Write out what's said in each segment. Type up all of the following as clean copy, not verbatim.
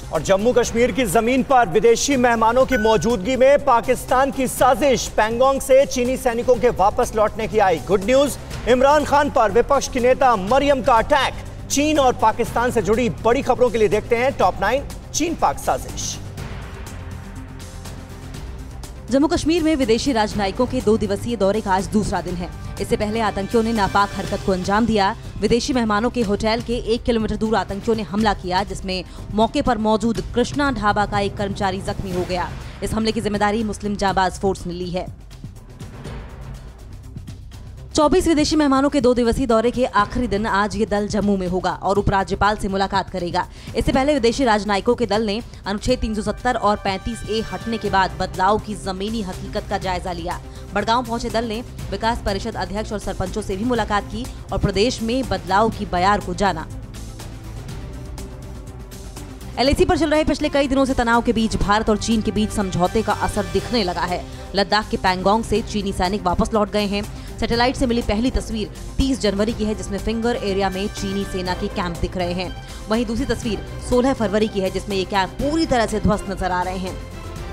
और जम्मू कश्मीर की जमीन पर विदेशी मेहमानों की मौजूदगी में पाकिस्तान की साजिश, पैंगोंग से चीनी सैनिकों के वापस लौटने की आई गुड न्यूज। इमरान खान पर विपक्ष की नेता मरियम का अटैक। चीन और पाकिस्तान से जुड़ी बड़ी खबरों के लिए देखते हैं टॉप 9 चीन पाक साजिश। जम्मू कश्मीर में विदेशी राजनयिकों के 2 दिवसीय दौरे का आज दूसरा दिन है। इससे पहले आतंकियों ने नापाक हरकत को अंजाम दिया। विदेशी मेहमानों के होटल के 1 किलोमीटर दूर आतंकियों ने हमला किया, जिसमें मौके पर मौजूद कृष्णा ढाबा का एक कर्मचारी जख्मी हो गया। इस हमले की जिम्मेदारी मुस्लिम जाबाज फोर्स ने ली है। 24 विदेशी मेहमानों के 2 दिवसीय दौरे के आखिरी दिन आज ये दल जम्मू में होगा और उपराज्यपाल से मुलाकात करेगा। इससे पहले विदेशी राजनयिकों के दल ने अनुच्छेद 370 और 35A हटने के बाद बदलाव की जमीनी हकीकत का जायजा लिया। बड़गांव पहुंचे दल ने विकास परिषद अध्यक्ष और सरपंचों से भी मुलाकात की और प्रदेश में बदलाव की बयार को जाना। LAC पर चल रहे पिछले कई दिनों से तनाव के बीच भारत और चीन के बीच समझौते का असर दिखने लगा है। लद्दाख के पैंगोंग से चीनी सैनिक वापस लौट गए हैं। सैटेलाइट से मिली पहली तस्वीर 30 जनवरी की है, जिसमें फिंगर एरिया में चीनी सेना के कैंप दिख रहे हैं। वहीं दूसरी तस्वीर 16 फरवरी की है, जिसमें ये कैंप पूरी तरह से ध्वस्त नजर आ रहे हैं।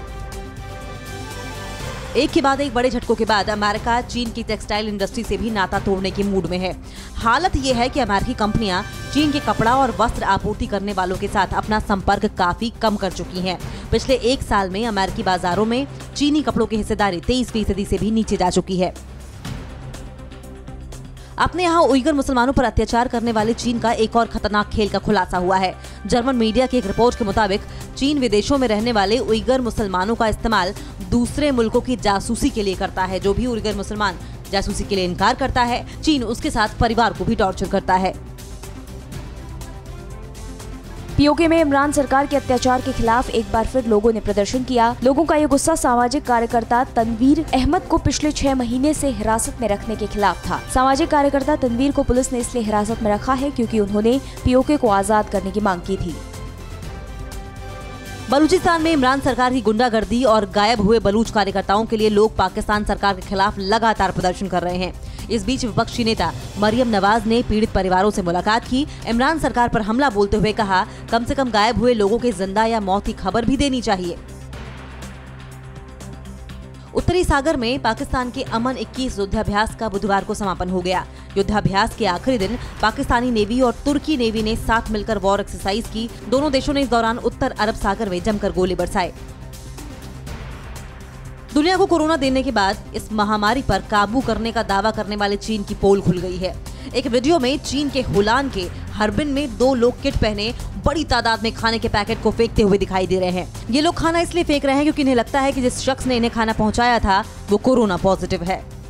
एक के बाद एक बड़े झटकों के बाद अमेरिका चीन की टेक्सटाइल इंडस्ट्री से भी नाता तोड़ने के मूड में है। हालत ये है कि अमेरिकी कंपनियां चीन के कपड़ा और वस्त्र आपूर्ति करने वालों के साथ अपना संपर्क काफी कम कर चुकी हैं। पिछले 1 साल में अमेरिकी बाजारों में चीनी कपड़ों की हिस्सेदारी 23% से भी नीचे जा चुकी है। अपने यहाँ उइगर मुसलमानों पर अत्याचार करने वाले चीन का एक और खतरनाक खेल का खुलासा हुआ है। जर्मन मीडिया की एक रिपोर्ट के मुताबिक चीन विदेशों में रहने वाले उइगर मुसलमानों का इस्तेमाल दूसरे मुल्कों की जासूसी के लिए करता है। जो भी उइगर मुसलमान जासूसी के लिए इनकार करता है, चीन उसके साथ परिवार को भी टॉर्चर करता है। POK में इमरान सरकार के अत्याचार के खिलाफ एक बार फिर लोगों ने प्रदर्शन किया। लोगों का ये गुस्सा सामाजिक कार्यकर्ता तनवीर अहमद को पिछले 6 महीने से हिरासत में रखने के खिलाफ था। सामाजिक कार्यकर्ता तनवीर को पुलिस ने इसलिए हिरासत में रखा है क्योंकि उन्होंने POK को आजाद करने की मांग की थी। बलूचिस्तान में इमरान सरकार की गुंडागर्दी और गायब हुए बलूच कार्यकर्ताओं के लिए लोग पाकिस्तान सरकार के खिलाफ लगातार प्रदर्शन कर रहे हैं। इस बीच विपक्षी नेता मरियम नवाज ने पीड़ित परिवारों से मुलाकात की। इमरान सरकार पर हमला बोलते हुए कहा, कम से कम गायब हुए लोगों के जिंदा या मौत की खबर भी देनी चाहिए। उत्तरी सागर में पाकिस्तान के अमन 21 युद्धाभ्यास का बुधवार को समापन हो गया। युद्धाभ्यास के आखिरी दिन पाकिस्तानी नेवी और तुर्की नेवी ने साथ मिलकर वॉर एक्सरसाइज की। दोनों देशों ने इस दौरान उत्तर अरब सागर में जमकर गोले बरसाए। दुनिया को कोरोना देने के बाद इस महामारी पर काबू करने का दावा करने वाले चीन की पोल खुल गई है। एक वीडियो में चीन के हुलान के हर्बिन में 2 लोग किट पहने बड़ी तादाद में खाने के पैकेट को फेंकते हुए दिखाई दे रहे हैं। ये लोग खाना इसलिए फेंक रहे हैं क्योंकि इन्हें लगता है कि जिस शख्स ने इन्हें खाना पहुंचाया था वो कोरोना पॉजिटिव है।